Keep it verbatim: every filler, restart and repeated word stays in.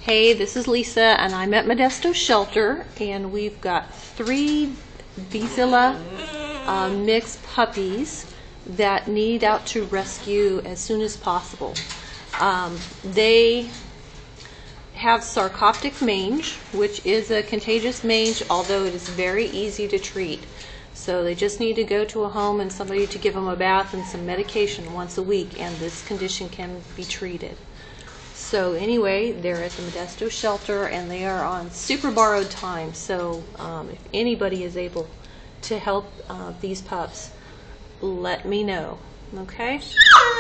Hey, this is Lisa, and I'm at Modesto Shelter, and we've got three Vizula uh, mixed puppies that need out to rescue as soon as possible. Um, they have sarcoptic mange, which is a contagious mange, although it is very easy to treat. So they just need to go to a home and somebody to give them a bath and some medication once a week, and this condition can be treated. So anyway, they're at the Modesto Shelter, and they are on super borrowed time. So um, if anybody is able to help uh, these pups, let me know. Okay?